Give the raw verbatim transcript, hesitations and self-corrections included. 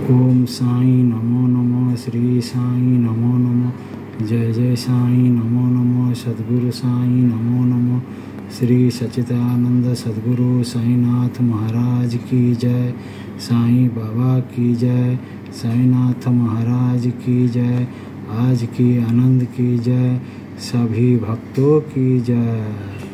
ओम साईं नमो नमः। श्री साईं नमो नमः। जय जय साईं नमो नमः। सद्गुरु साईं नमो नमः। श्री सच्चिदानंद सद्गुरु साईनाथ महाराज की जय। साईं बाबा की जय। साईनाथ महाराज की जय। आज की आनंद की जय। सभी भक्तों की जय।